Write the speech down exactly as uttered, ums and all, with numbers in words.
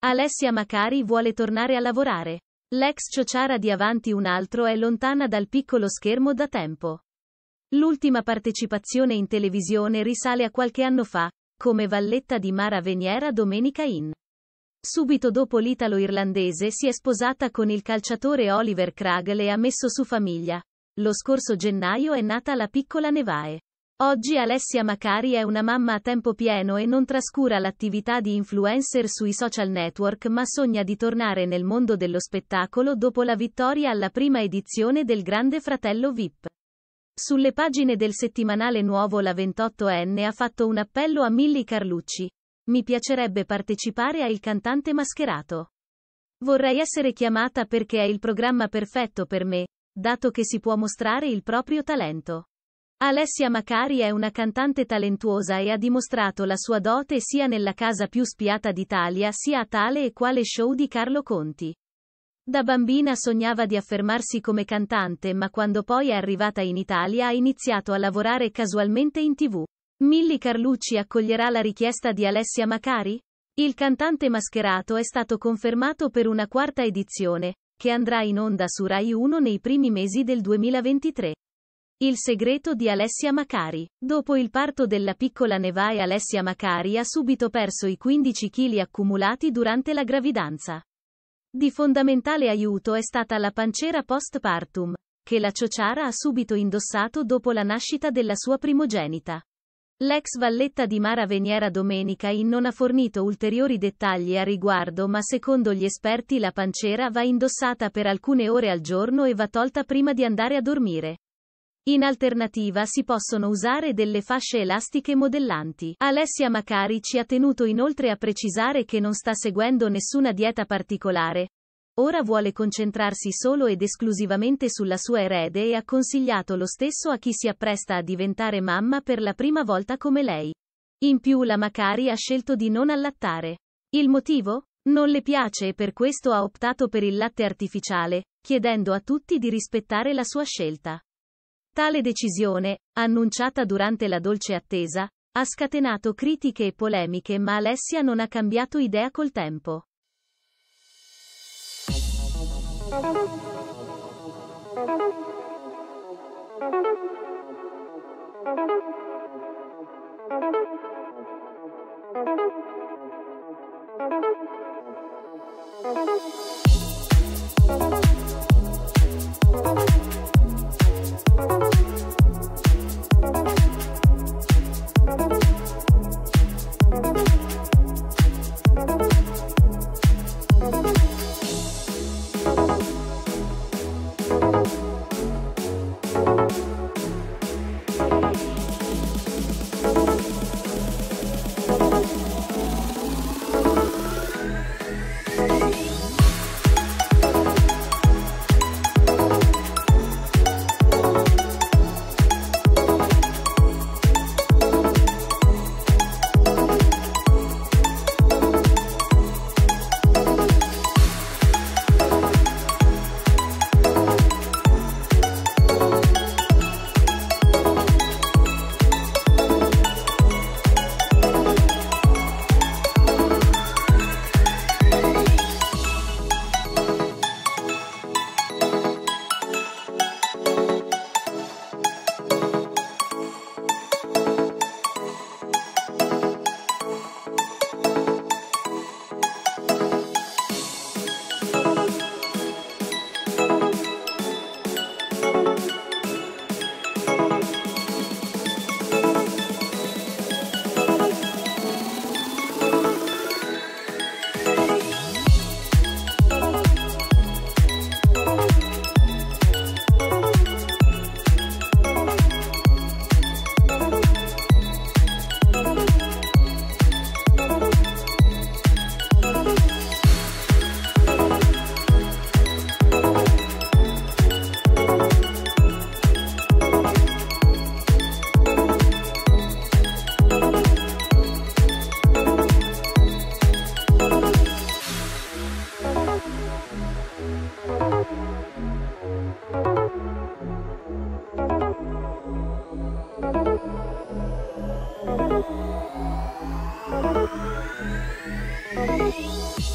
Alessia Macari vuole tornare a lavorare. L'ex ciociara di Avanti un altro è lontana dal piccolo schermo da tempo. L'ultima partecipazione in televisione risale a qualche anno fa, come valletta di Mara Veniera Domenica in. Subito dopo l'italo-irlandese si è sposata con il calciatore Oliver Craggle e ha messo su famiglia. Lo scorso gennaio è nata la piccola Nevaeh. Oggi Alessia Macari è una mamma a tempo pieno e non trascura l'attività di influencer sui social network, ma sogna di tornare nel mondo dello spettacolo dopo la vittoria alla prima edizione del Grande Fratello V I P. Sulle pagine del settimanale Nuovo la ventottenne ha fatto un appello a Milly Carlucci. Mi piacerebbe partecipare a Il cantante mascherato. Vorrei essere chiamata perché è il programma perfetto per me, dato che si può mostrare il proprio talento. Alessia Macari è una cantante talentuosa e ha dimostrato la sua dote sia nella casa più spiata d'Italia sia a tale e quale show di Carlo Conti. Da bambina sognava di affermarsi come cantante, ma quando poi è arrivata in Italia ha iniziato a lavorare casualmente in tivù. Milly Carlucci accoglierà la richiesta di Alessia Macari? Il cantante mascherato è stato confermato per una quarta edizione, che andrà in onda su Rai uno nei primi mesi del duemilaventitré. Il segreto di Alessia Macari. Dopo il parto della piccola Nevaeh, Alessia Macari ha subito perso i quindici chili accumulati durante la gravidanza. Di fondamentale aiuto è stata la pancera postpartum, che la ciociara ha subito indossato dopo la nascita della sua primogenita. L'ex valletta di Mara Veniera Domenica in non ha fornito ulteriori dettagli a riguardo, ma secondo gli esperti la pancera va indossata per alcune ore al giorno e va tolta prima di andare a dormire. In alternativa si possono usare delle fasce elastiche modellanti. Alessia Macari ci ha tenuto inoltre a precisare che non sta seguendo nessuna dieta particolare. Ora vuole concentrarsi solo ed esclusivamente sulla sua erede e ha consigliato lo stesso a chi si appresta a diventare mamma per la prima volta come lei. In più la Macari ha scelto di non allattare. Il motivo? Non le piace e per questo ha optato per il latte artificiale, chiedendo a tutti di rispettare la sua scelta. Tale decisione, annunciata durante la dolce attesa, ha scatenato critiche e polemiche, ma Alessia non ha cambiato idea col tempo. Thank you.